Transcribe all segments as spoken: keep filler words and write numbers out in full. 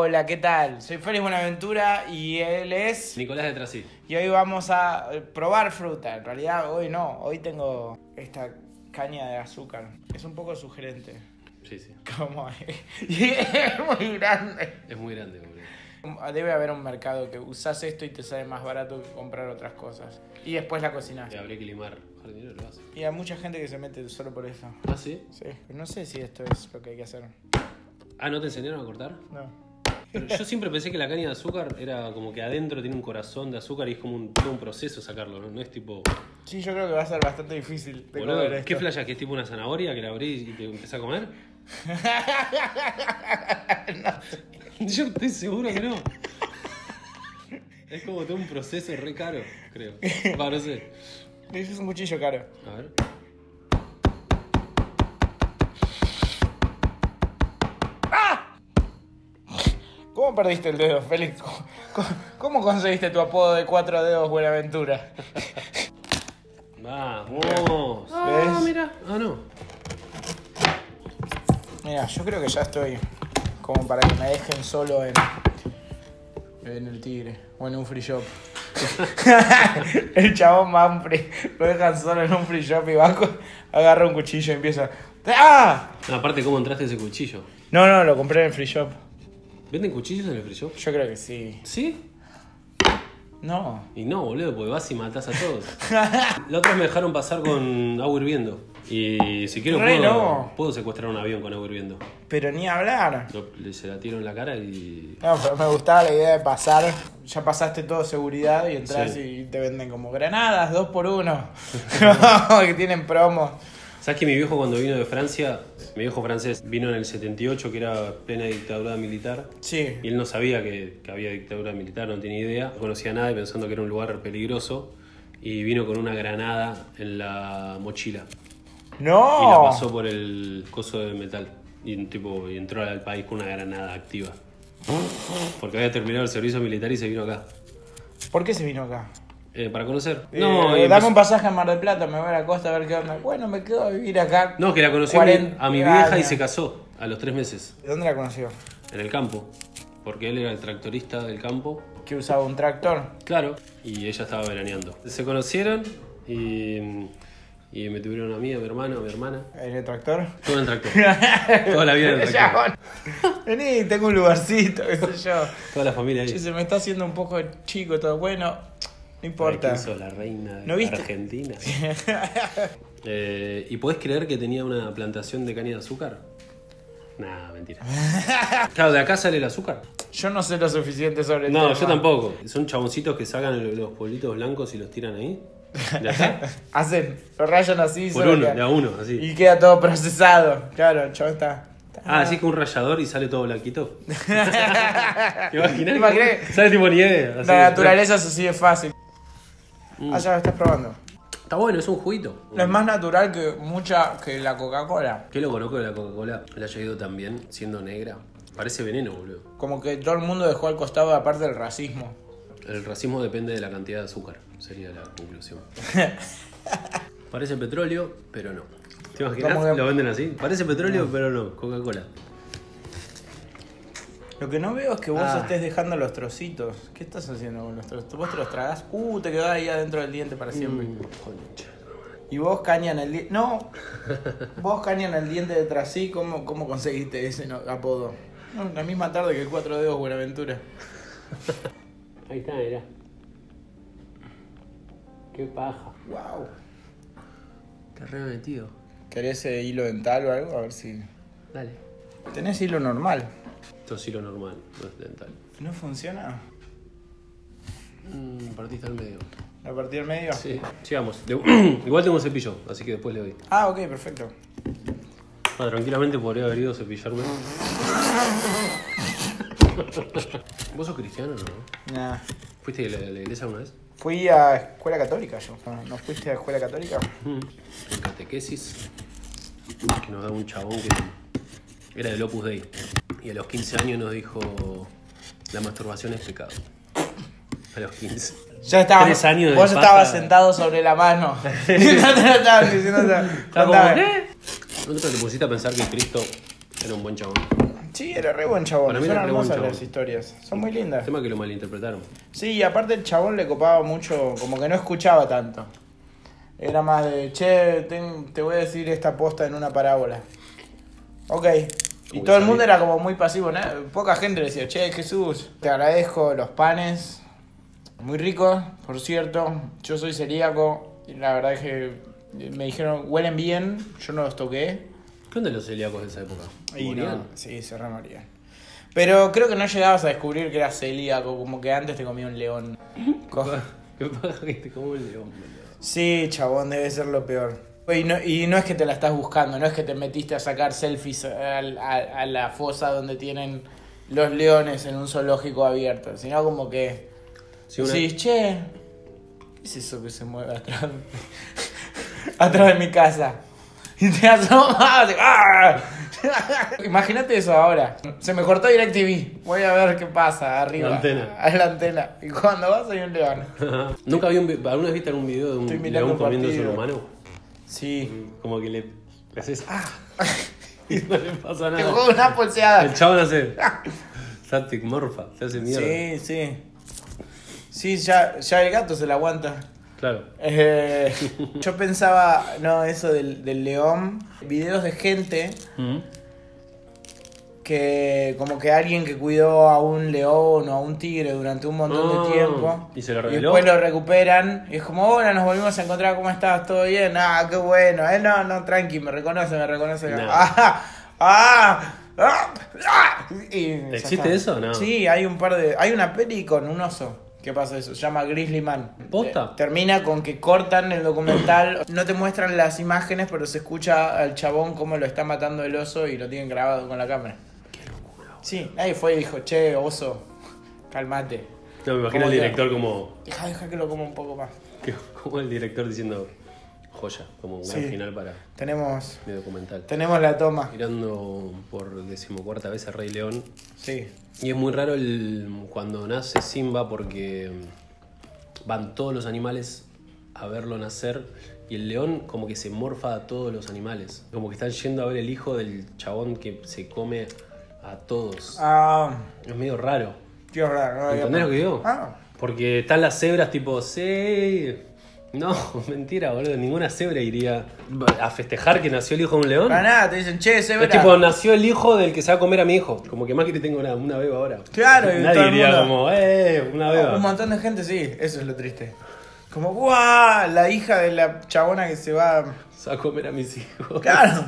Hola, ¿qué tal? Soy Félix Buenaventura y él es... Nicolás de Trasí. Y hoy vamos a probar fruta. En realidad hoy no, hoy tengo esta caña de azúcar. Es un poco sugerente. Sí, sí. Como es muy grande. Es muy grande, boludo. Debe haber un mercado que usás esto y te sale más barato que comprar otras cosas. Y después la cocinás. Te habría que limar jardinero, lo hace. Y hay mucha gente que se mete solo por eso. ¿Ah, sí? Sí, no sé si esto es lo que hay que hacer. Ah, ¿no te enseñaron a cortar? No. Pero yo siempre pensé que la caña de azúcar era como que adentro tiene un corazón de azúcar y es como un, todo un proceso sacarlo, ¿no? No es tipo... Sí, yo creo que va a ser bastante difícil de Boludo, comer esto. ¿qué flasha? ¿Que es tipo una zanahoria que la abrís y te empezás a comer? No. Yo estoy seguro que no. Es como todo un proceso re caro, creo. Va, no sé. Ese es un cuchillo caro. A ver. ¿Cómo perdiste el dedo, Félix? ¿Cómo, cómo conseguiste tu apodo de cuatro dedos Buenaventura? Vamos. ¿Ves? Ah, mira. Ah, no. Mira, yo creo que ya estoy como para que me dejen solo en, en el Tigre o en un free shop. El chabón va a un free, lo dejan solo en un free shop y va, agarra un cuchillo y empieza... ¡Ah! No, aparte, ¿cómo entraste ese cuchillo? No, no, lo compré en el free shop. ¿Venden cuchillos en el free shop? Yo creo que sí. ¿Sí? No. Y no, boludo, porque vas y matás a todos. La otra vez me dejaron pasar con agua hirviendo. Y si quiero Re puedo, no. puedo secuestrar un avión con agua hirviendo. Pero ni hablar. Lo- le- se la tiro en la cara y... No, pero me gustaba la idea de pasar. Ya pasaste todo seguridad y entras Sí. y te venden como granadas, dos por uno. Que tienen promo. ¿Sabes que mi viejo cuando vino de Francia, mi viejo francés vino en el setenta y ocho, que era plena dictadura militar? Sí. Y él no sabía que, que había dictadura militar, no tenía idea, no conocía nada y pensando que era un lugar peligroso. Y vino con una granada en la mochila. ¡No! Y la pasó por el coso de metal. Y, un tipo, y entró al país con una granada activa. Porque había terminado el servicio militar y se vino acá. ¿Por qué se vino acá? Eh, para conocer. Eh, No, y dame empezó- un pasaje a Mar del Plata, me voy a la costa a ver qué onda. Bueno, me quedo a vivir acá. no, que la conoció cuarenta a mi vieja y años. se casó a los tres meses. ¿De dónde la conoció? En el campo. Porque él era el tractorista del campo. ¿Que usaba un tractor? Claro. Y ella estaba veraneando. Se conocieron y, y me tuvieron a mí, a mi hermano, a mi hermana. ¿En el tractor? Todo en tractor. Toda la vida en tractor. Chabón. Vení, tengo un lugarcito, qué sé yo. Toda la familia ahí. Che, se me está haciendo un poco chico todo. Bueno, no Ay, importa. ¿quién sos, la reina de ¿No viste? Argentina? eh, ¿Y podés creer que tenía una plantación de caña de azúcar? Nah, mentira. Claro, de acá sale el azúcar. Yo no sé lo suficiente sobre el No, tema. yo tampoco. Son chaboncitos que sacan los pueblitos blancos y los tiran ahí. De acá. Hacen, lo rayan así. Por solo uno, queda- de a uno, así. Y queda todo procesado. Claro, el chabón está... está- Ah, así que un rallador y sale todo blanquito. ¿Te imaginas? Imaginé. Sale tipo nieve. así. La naturaleza es así de fácil. Mm. Ah, ya lo estás probando. Está bueno, es un juguito. No es más natural que mucha que la Coca-Cola. Qué loco, ¿no? Que la Coca-Cola le haya ido tan bien siendo negra. Parece veneno, boludo. Como que todo el mundo dejó al costado aparte del racismo. El racismo depende de la cantidad de azúcar, sería la conclusión. Parece petróleo, pero no. ¿Te imaginas? ¿Cómo que- Lo venden así. Parece petróleo, pero no. Coca-Cola. Lo que no veo es que vos Ah. estés dejando los trocitos. ¿Qué estás haciendo con los trocitos? ¿Vos te los tragás? Uh, te quedó ahí adentro del diente para siempre. Mm, concha. Y vos caña en el diente... No. Vos caña en el diente detrás, ¿sí? ¿Cómo, cómo conseguiste ese no- apodo? No, la misma tarde que el cuatro dedos Buenaventura. Ahí está, mirá. Qué paja. Wow. Está re metido. ¿Querés eh, hilo dental o algo? A ver si... Dale. Tenés hilo normal. Esto es hilo normal, no es dental. ¿No funciona? Mm, partiste al medio. ¿A partir del medio? Sí, sigamos. De- Igual tengo un cepillo, así que después le doy. Ah, ok, perfecto. Ah, tranquilamente podría haber ido a cepillarme. ¿Vos sos cristiano o no? Nah. ¿Fuiste a la, la iglesia una vez? Fui a escuela católica yo. ¿No fuiste a escuela católica? Mm. En catequesis, que nos da un chabón que era del Opus Dei. Y a los quince años nos dijo: la masturbación es pecado. A los quince. Ya estaba. Tres años de Vos paja. estabas sentado sobre la mano. Mientras te lo estaban diciendo. Estaba como, Contame. ¿eh? ¿No te pusiste a pensar que Cristo era un buen chabón? Sí, era re buen chabón. Para mí Son era re buen hermosas chabón. las historias. Son muy lindas. El tema es que lo malinterpretaron. Sí, y aparte el chabón le copaba mucho, como que no escuchaba tanto. Era más de, che, ten- te voy a decir esta posta en una parábola. Ok. Y Como todo que el mundo sabía. era como muy pasivo, ¿no? Poca gente le decía, che, Jesús, te agradezco los panes. Muy ricos, por cierto. Yo soy celíaco y la verdad es que me dijeron, huelen bien, yo no los toqué. ¿Qué onda los celíacos de esa época? Y ¿Morían? no, sí, se remorían. Pero creo que no llegabas a descubrir que eras celíaco, como que antes te comía un león. Co- ¿Qué pasa que te como el león, boludo? Sí, chabón, debe ser lo peor. Y no, y no es que te la estás buscando, no es que te metiste a sacar selfies al- a, a la fosa donde tienen los leones en un zoológico abierto, sino como que Sí, una- decís, che, ¿qué es eso que se mueve atrás? atrás de mi casa. Y te asomas, y- ¡ah! Imagínate eso ahora. Se me cortó DirecTV. Voy a ver qué pasa arriba. La antena. A la antena. Y cuando vas hay un león. ¿Nunca vi un vi- ¿Alguna vez viste algún video de un Estoy mirando león comiendo partido. ser humano? Sí. Como que le, le haces ¡ah! Y no le pasa Te nada. juego una pulseada. El chabón hace. Satic morfa, se hace mierda. Sí, sí. Sí, ya, ya el gato se la aguanta. Claro. Eh, yo pensaba, no, eso del, del león. Videos de gente que como que alguien que cuidó a un león o a un tigre durante un montón Ah, de tiempo ¿y se lo y reveló? después lo recuperan y es como, hola, nos volvimos a encontrar, ¿cómo estás? ¿Todo bien? Ah, qué bueno. Eh, no, no, tranqui, me reconoce, me reconoce. No. Ah, ah, ah, ah. Y ya ¿Existe está. eso o no? Sí, hay un par de... Hay una peli con un oso. ¿Qué pasa eso? Se llama Grizzly Man. ¿Posta? Eh, termina con que cortan el documental. No te muestran las imágenes, pero se escucha al chabón cómo lo está matando el oso y lo tienen grabado con la cámara. Qué locura. Sí, nadie fue y dijo, che, oso, calmate. No, me imagino Como el que- director como, Deja, deja que lo coma un poco más. que- como el director diciendo joya, como un gran Sí. final para Tenemos, mi documental. tenemos la toma. Mirando por decimocuarta vez a Rey León. Sí. Y es muy raro el, cuando nace Simba porque van todos los animales a verlo nacer y el león como que se morfa a todos los animales. Como que están yendo a ver el hijo del chabón que se come a todos. Ah, Es medio raro. qué raro. No había- ¿Entendés lo que digo? Ah, Porque están las cebras tipo, sí. No, mentira, boludo. Ninguna cebra iría a festejar que nació el hijo de un león. para nada, te dicen, che, se Es tipo, nació el hijo del que se va a comer a mi hijo. Como que más que le tengo una, una beba ahora. Claro, y todo Nadie el diría mundo- como, eh, una beba. Un montón de gente, sí, eso es lo triste. Como, ¡guau! La hija de la chabona que se va. Se va a comer a mis hijos. Claro.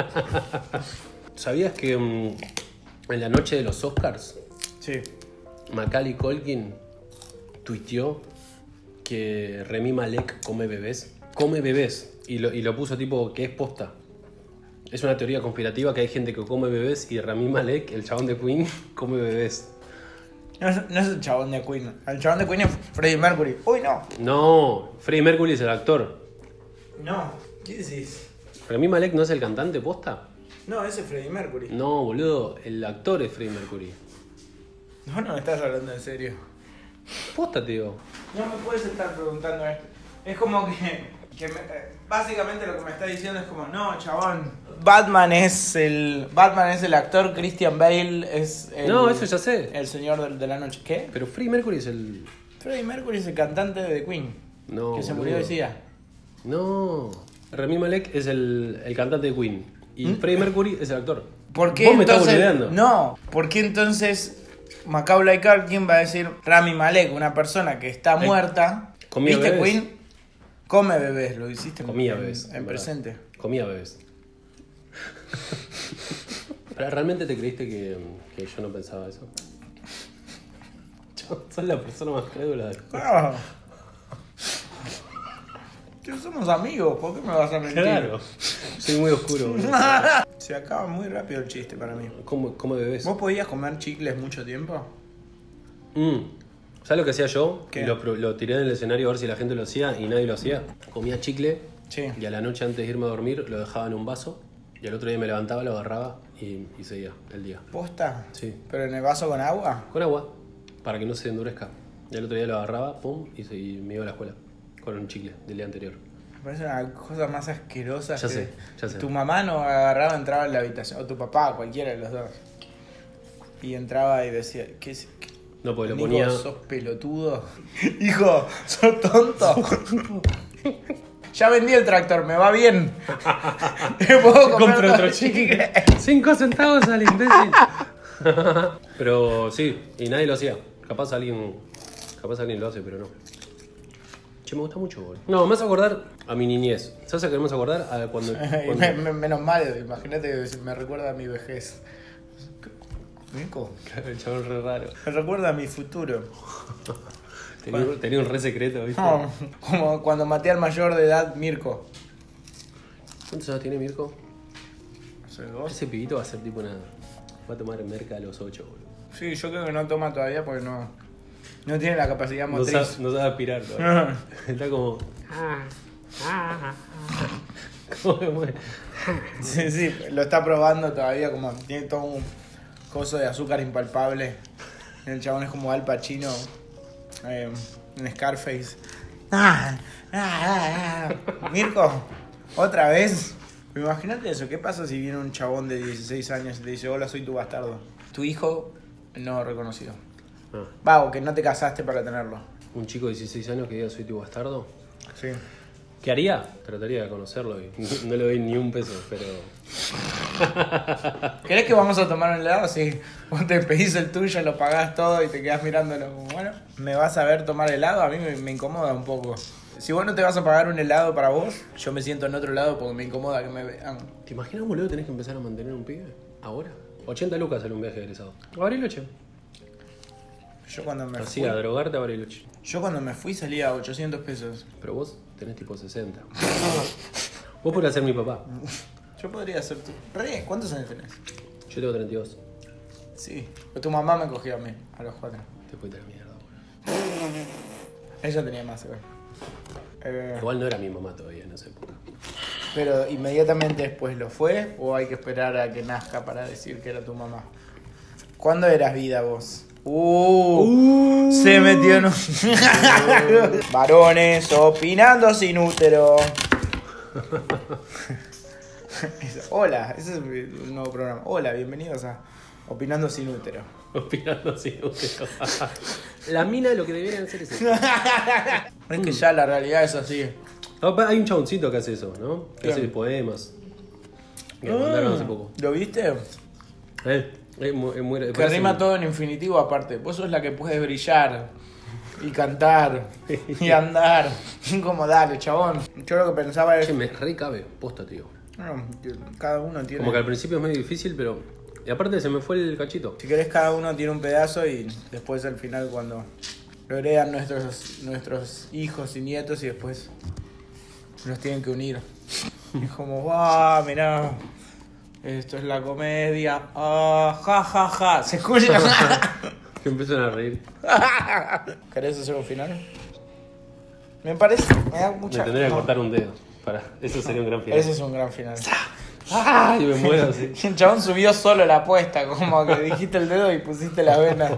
¿Sabías que mm, en la noche de los Oscars, Sí. Macaulay Culkin tuiteó que Rami Malek come bebés? Come bebés. Y lo, y lo puso tipo que es posta. Es una teoría conspirativa que hay gente que come bebés y Rami Malek, el chabón de Queen, come bebés. No es, no es el chabón de Queen. El chabón de Queen es Freddie Mercury. Uy, no. No, Freddie Mercury es el actor. No. ¿Qué decís? ¿Rami Malek no es el cantante posta? No, ese es Freddie Mercury. No, boludo, el actor es Freddie Mercury. No, no me estás hablando en serio. Posta, te digo. No me puedes estar preguntando esto. Es como que, que me- eh, básicamente lo que me está diciendo es como, no, chabón. Batman es el Batman es el actor, Christian Bale es el, No, eso ya sé. el señor de, de la noche. ¿Qué? Pero Freddie Mercury es el... Freddie Mercury es el cantante de Queen, No, que se boludo. murió de SIDA. No. Rami Malek es el, el cantante de Queen. Y ¿Mm? Freddie Mercury es el actor. ¿Por qué Vos me estás entonces? boludeando. No, ¿por qué entonces Macaulay Culkin va a decir Rami Malek, una persona que está Ay, muerta? comía ¿Viste bebés. Queen? Come bebés, lo hiciste en- Comía en, bebés. en verdad. presente. Comía bebés. Pero, ¿realmente te creíste que, que yo no pensaba eso? Yo soy la persona más crédula de... Ah. Que somos amigos, ¿por qué me vas a mentir? Claro. Soy muy oscuro, boludo. Se acaba muy rápido el chiste para mí. ¿Cómo, cómo bebés? ¿Vos podías comer chicles mucho tiempo? Mm. ¿Sabes lo que hacía yo? ¿Qué? Lo, pro- lo tiré en el escenario a ver si la gente lo hacía y nadie lo hacía. Comía chicle Sí. y a la noche antes de irme a dormir lo dejaba en un vaso y al otro día me levantaba, lo agarraba y, y seguía el día. ¿Posta? Sí. ¿Pero en el vaso con agua? Con agua, para que no se endurezca. Y al otro día lo agarraba, pum, y, se- y me iba a la escuela con un chicle del día anterior. Me parece una cosa más asquerosa. Ya que sé, ya sé. Tu mamá no agarraba, entraba en la habitación. O tu papá, cualquiera de los dos. y entraba y decía, ¿qué es? No, porque lo Nico, ponía. ¿sos pelotudo? Hijo, ¿sos tonto? Ya vendí el tractor, me va bien. ¿Puedo Compro otro chicle. Cinco centavos al imbécil. Pero sí, y nadie lo hacía. Capaz alguien. Capaz alguien lo hace, pero no. Che, me gusta mucho, boludo. No, me vas a acordar a mi niñez. ¿Sabes a qué me vas a acordar? A cuando. cuando... Me- me- Menos mal, imagínate que me recuerda a mi vejez. Nico, El chabón re raro. me recuerda a mi futuro. Tenía, un- tenía un re secreto, ¿viste? No, como cuando maté al mayor de edad, Mirko. ¿Cuántos años tiene Mirko? No sé, ¿vos? Ese pibito va a ser tipo una. Va a tomar merca a los ocho, boludo. Sí, yo creo que no toma todavía porque no, no tiene la capacidad No motriz. sabe, no sabe aspirar todavía. Está como. ¿Cómo se mueve? Sí, sí, lo está probando todavía, como tiene todo un coso de azúcar impalpable. El chabón es como Al Pacino eh, en Scarface. Ah, ah, ah, ah. Mirko, ¿otra vez? Imagínate eso, ¿qué pasa si viene un chabón de dieciséis años y te dice, hola, soy tu bastardo? Tu hijo no reconocido. Ah, Va, o que no te casaste para tenerlo. un chico de dieciséis años que diga soy tu bastardo. Sí. ¿Qué haría? Trataría de conocerlo y no le doy ni un peso, pero. ¿Querés que vamos a tomar un helado? Sí. Vos te pedís el tuyo, lo pagás todo y te quedás mirándolo como, bueno, ¿me vas a ver tomar helado? A mí me, me incomoda un poco. Si vos no te vas a pagar un helado para vos, yo me siento en otro lado porque me incomoda que me vean. ¿Te imaginas, boludo, tenés que empezar a mantener un pibe? ¿Ahora? ochenta lucas en un viaje de egresado. A Bariloche. Yo cuando me Así, fui, a drogarte a Bariloche. yo cuando me fui salía a ochocientos pesos. Pero vos tenés tipo sesenta. Vos podrías ser mi papá. Yo podría ser tu... Re, ¿cuántos años tenés? Yo tengo treinta y dos. Sí. Pero tu mamá me cogió a mí, a los cuatro. Te fuiste a la mierda, boludo. Ella tenía más, igual. Eh, Igual no era mi mamá todavía en esa época. pero inmediatamente después lo fue o hay que esperar a que nazca para decir que era tu mamá. ¿Cuándo eras vida vos? Uh, se metió en un... Varones opinando sin útero. Hola, ese es un nuevo programa. Hola, bienvenidos a Opinando sin útero. Opinando sin útero. La mina lo que deberían hacer es eso. Es que ya la realidad es así. No, pa- hay un chaboncito que hace eso, ¿no? Que Bien. hace poemas. Que me mandaron hace poco. ¿Lo viste? Eh, es muy, es muy- Que parece rima un- todo en infinitivo aparte. Vos sos la que puedes brillar y cantar y andar. Como dale, chabón. Yo lo que pensaba es... Che, me re cabe, posta, tío. Bueno, cada uno tiene... Como que al principio es medio difícil, pero. Y aparte se me fue el cachito. Si querés, cada uno tiene un pedazo y después al final cuando lo heredan nuestros, nuestros hijos y nietos y después los tienen que unir. Es como, ¡guau! Mirá, esto es la comedia. ¡Ah, ja, ja, ja! ¿Se escucha? Que empiezan a reír. ¿Querés hacer un final? Me parece, me da mucha... Me tendría que no. cortar un dedo. Para. Eso sería un gran final. Ese es un gran final. ¡Ah! Y me muero así. El chabón subió solo la apuesta, como que dijiste el dedo y pusiste la vena.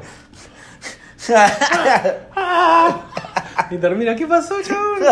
Y termina, ¿qué pasó, chabón?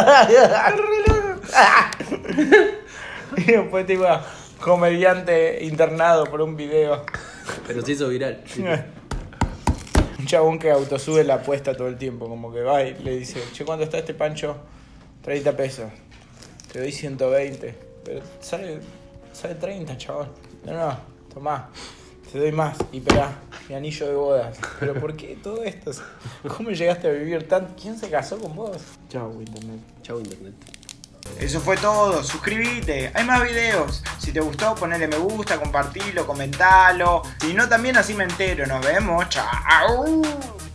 Y después te iba comediante internado por un video. Pero se hizo viral. Un chabón que autosube la apuesta todo el tiempo, como que va y le dice, che, ¿cuánto está este pancho? treinta pesos. Te doy ciento veinte. Pero sale, sale treinta, chabón. No, no, tomá. Te doy más. Y esperá, mi anillo de bodas. Pero ¿por qué todo esto? ¿Cómo llegaste a vivir tanto? ¿Quién se casó con vos? Chao, internet. Chau, internet. Eso fue todo, suscríbete, hay más videos. Si te gustó, ponele me gusta, compartilo, comentalo. Si no, también así me entero. Nos vemos, chao.